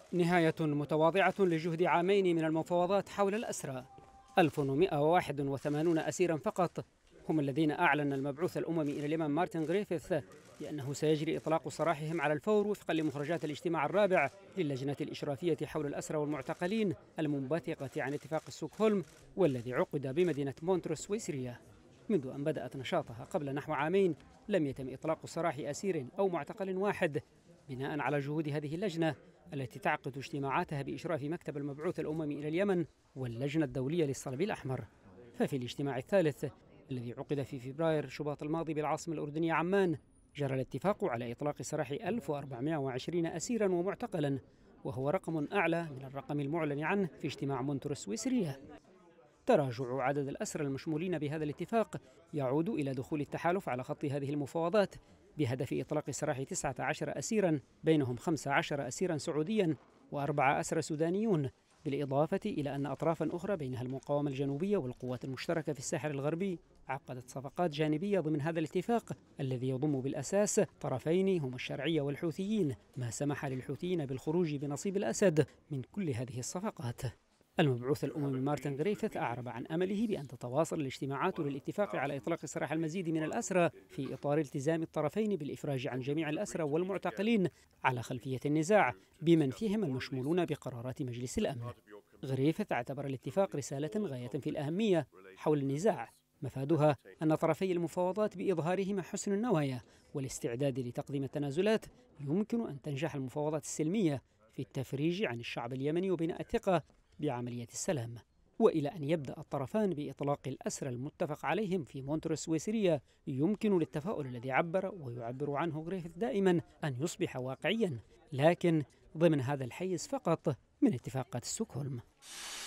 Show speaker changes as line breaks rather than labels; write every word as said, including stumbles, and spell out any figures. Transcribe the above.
نهاية متواضعة لجهد عامين من المفاوضات حول الأسرى. ألف ومئة وواحد وثمانين أسيرا فقط هم الذين أعلن المبعوث الأممي إلى اليمن مارتن غريفيث بأنه سيجري إطلاق سراحهم على الفور وفقا لمخرجات الاجتماع الرابع للجنة الإشرافية حول الأسرى والمعتقلين المنبثقة عن اتفاق ستوكهولم، والذي عقد بمدينة مونترو السويسرية. منذ أن بدأت نشاطها قبل نحو عامين لم يتم إطلاق سراح أسير أو معتقل واحد، بناء على جهود هذه اللجنة التي تعقد اجتماعاتها بإشراف مكتب المبعوث الأممي إلى اليمن واللجنة الدولية للصليب الأحمر. ففي الاجتماع الثالث الذي عقد في فبراير شباط الماضي بالعاصمة الأردنية عمان، جرى الاتفاق على إطلاق سراح ألف وأربعمئة وعشرين أسيرا ومعتقلا، وهو رقم أعلى من الرقم المعلن عنه في اجتماع مونترو السويسرية. تراجع عدد الأسرى المشمولين بهذا الاتفاق يعود إلى دخول التحالف على خط هذه المفاوضات بهدف إطلاق سراح تسعة عشر أسيرا، بينهم خمس عشر أسيرا سعوديا وأربعة أسرى سودانيون، بالإضافة إلى أن أطرافا أخرى بينها المقاومة الجنوبية والقوات المشتركة في الساحل الغربي عقدت صفقات جانبية ضمن هذا الاتفاق الذي يضم بالأساس طرفين هم الشرعية والحوثيين، ما سمح للحوثيين بالخروج بنصيب الأسد من كل هذه الصفقات. المبعوث الأممي مارتن غريفيث أعرب عن أمله بأن تتواصل الاجتماعات للاتفاق على إطلاق سراح المزيد من الأسرى في إطار التزام الطرفين بالإفراج عن جميع الأسرى والمعتقلين على خلفية النزاع بمن فيهم المشمولون بقرارات مجلس الأمن. غريفيث اعتبر الاتفاق رسالة غاية في الأهمية حول النزاع، مفادها أن طرفي المفاوضات بإظهارهما حسن النوايا والاستعداد لتقديم التنازلات يمكن أن تنجح المفاوضات السلمية في التفريج عن الشعب اليمني وبناء الثقة بعملية السلام، وإلى أن يبدأ الطرفان بإطلاق الأسرى المتفق عليهم في مونترو السويسرية يمكن للتفاؤل الذي عبر ويعبر عنه غريفيث دائما أن يصبح واقعيا، لكن ضمن هذا الحيز فقط من اتفاقات ستوكهولم.